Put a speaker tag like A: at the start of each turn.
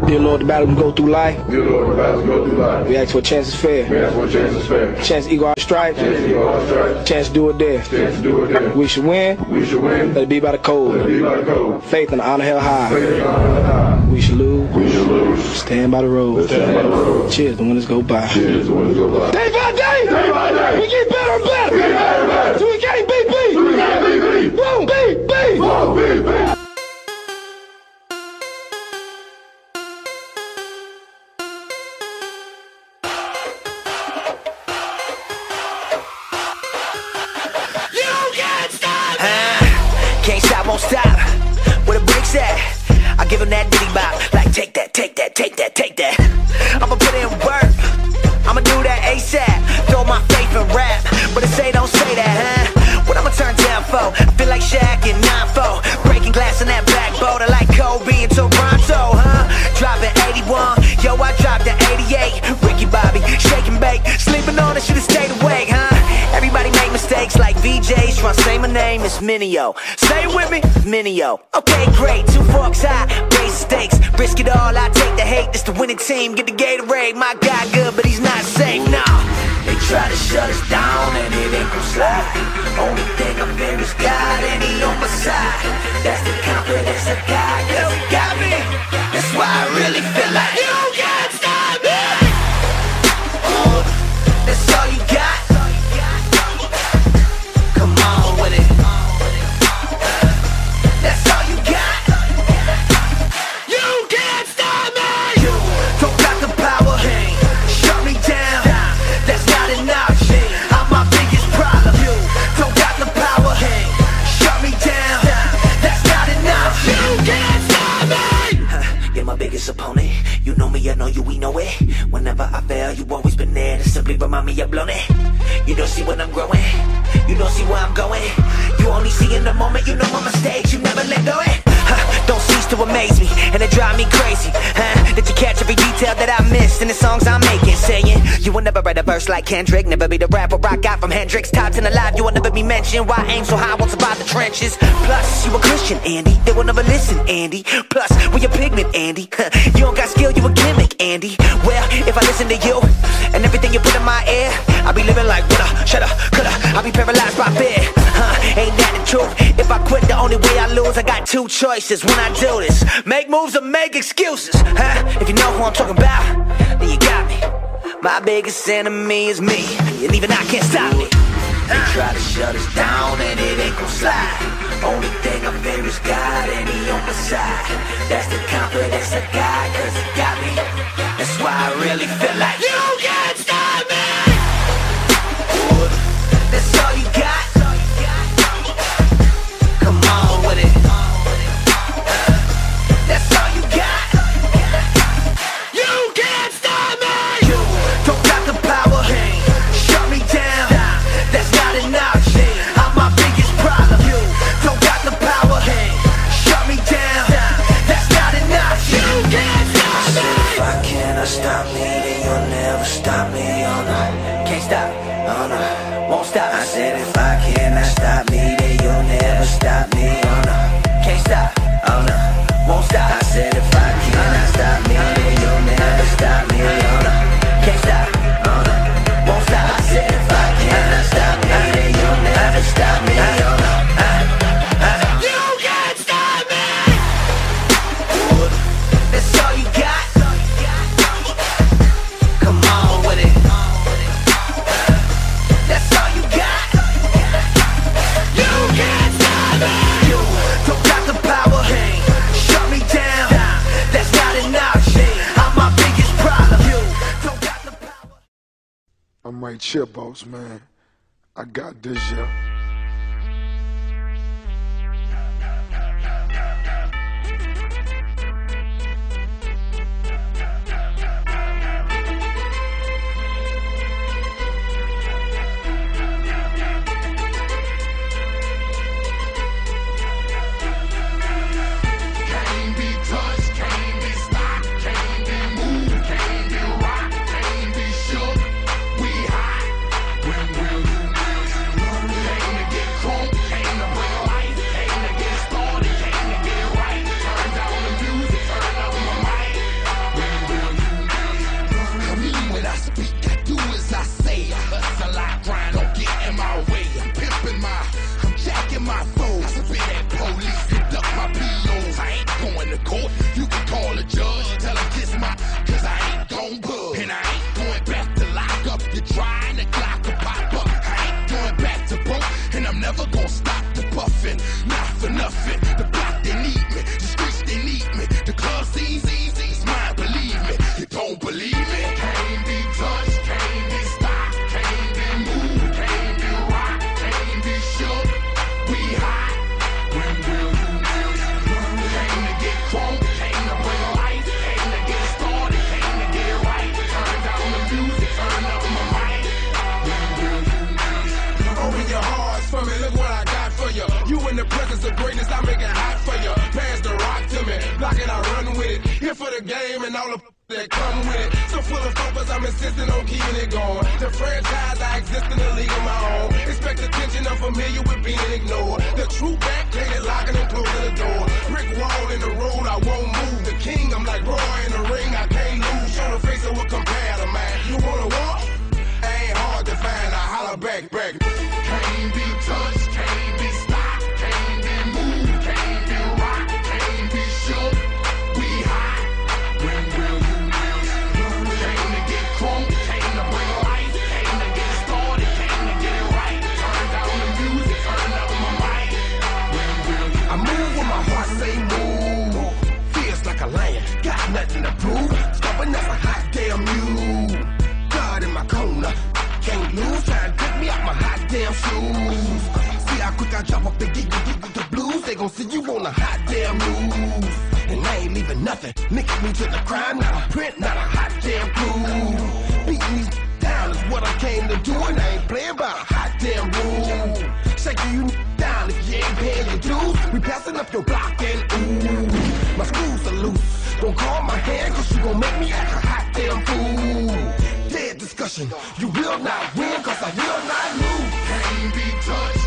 A: Dear Lord, the battle we go through life.
B: Dear Lord, the battles go through life.
A: We ask for a chance is fair.
B: We ask for a chance is fair.
A: Chance to equal our stripes.
B: Chance to equal our stripes.
A: Chance to do it there.
B: Chance to do it there.
A: We should win.
B: We should win.
A: Let it be by the code.
B: Let it be by the code.
A: Faith and honor held high.
B: Faith and honor held high.
A: We should lose.
B: We should lose.
A: Stand by the road.
B: Stand by the road.
A: Cheers, the winners go by.
B: Cheers, the winners go by.
A: Day by day.
B: Day by day.
A: We get better and better.
B: We get better and better.
A: So we can't beat beat.
B: We can't beat beat.
A: Boom, beat, beat.
B: Boom, beat, beat.
C: Can't stop, won't stop. Where the brakes at? I give him that diddy bop. Like take that, take that, take that, take that. I'ma put in work. I'ma do that ASAP. Throw my faith in rap, but it say don't say that, huh? What I'ma turn down for? I feel like Shaq in 9-4, breaking glass in that black boat. I like Kobe in Toronto, huh? Dropping 81, yo, I dropped the 88. Ricky Bobby, shake and bake, sleeping on it, should've stayed awake, huh? Everybody make mistakes like VJs, tryna say my name is Minio. Say it with me, Minio. Okay, great, 2 forks high, raise stakes, risk it all, I take the hate. This the winning team, get the Gatorade. My guy good, but he's not safe, nah. They try to shut us down and it ain't gon' slide. Only thing I fear is God and he on my side. That's the confidence I got, cause he got me. That's why I really feel like you can't stop me. That's all you got. Come on with it. That's all you got. You can't stop me. You don't got the power. Shut me down. That's not enough. I'm my biggest problem. You don't got the power. Shut me down. That's not enough. You can't stop me. You're my biggest opponent. You know me, I know you, we know it. Whenever I fail, you always been there to simply remind me I've blown it. You don't see when I'm growing. You don't see where I'm going. You only see in the moment. You know my mistakes. You never let go it. Don't cease to amaze me, and it drive me crazy. Did you catch every detail that I missed in the songs I'm making? Saying you will never write a verse like Kendrick, never be the rapper I got from Hendrix. Top 10 alive, you will never be mentioned. Why aim so high, won't survive the trenches. Plus, you a Christian, Andy. They will never listen, Andy. Plus, we a pigment, Andy. You don't got skill, you a gimmick, Andy. Well, if I listen to you and everything you put in my ear, I'll be living like woulda, shoulda, coulda. I'll be paralyzed by fear. Ain't that the truth? If I quit, the only way I lose. I got 2 choices when I do this: make moves or make excuses. If you know who I'm talking about, then you got me. My biggest enemy is me, and even I can't stop me. They try to shut us down and it ain't gon' slide. Only thing I fear is God and he on my side. That's the confidence I got, cause he got me. That's why I really feel like you can't stop me. That's all you got. Come on with it. That's all you got. You can't stop me. You don't got the power. Shut me down. That's not enough. I'm my biggest problem. You don't got the power. Shut me down. That's not enough. You can't stop me. If I cannot stop me, then you'll never stop me. Oh no, can't stop. Oh no, won't stop. I said if I cannot stop me, then you'll never stop me. Oh no, can't stop. Oh no, won't stop. I said if I cannot stop me, then you'll never stop me. Oh no, can't stop. Oh no, won't stop. I said if I cannot stop me, then you'll never stop me. Oh no, you can't stop me. That's all you got. Come on with it. That's all you got. You can't stop me. You don't got the power. Shut me down. That's not enough. I'm my biggest problem. You don't got the power.
B: I'm right here, boss man. I got this, yeah.
D: Can't be touched, can't be stopped, can't be moved, can't be rocked, can't be shook. We hot. When will you learn?
E: the game and all the that come with it. So full of focus, I'm insisting on keeping it going. The franchise, I exist in a league of my own. Expect attention, I'm familiar with being ignored. The true back, painted, locking and closing the door. Brick wall in the road, I won't move. The king, I'm like Roy in the ring, I can't lose. Show the face of what compare to mine. You wanna walk? Ain't hard to find, I holler back.
D: Can't be touched, can't be stopped, can't be moved, can't be rocked, can't be shook. We hot. When will you lose? Came to get crunk, came to bring life, came to get started, came to get it right. Turn down the music, turn up my mic. When will you
C: I move when my heart say move. Feels like a lion, got nothing to prove. Stubborn as a hot damn mule. God in my corner, can't lose. Try to take me out my hot damn shoes. See how quick I drop up and get you the blues. They gon' see you on a hot damn move. And I ain't leaving nothing. Linking me to the crime, not a print, not a hot damn clue. Beating these down is what I came to do, and I ain't playing by a hot damn rule. Shaking you down if you ain't paying your dues. We passing up your block and ooh, my screws are loose. Don't call my hand, cause you gon' make me act a hot damn fool. Dead discussion, you will not win, cause I will not lose.
D: can't be touched?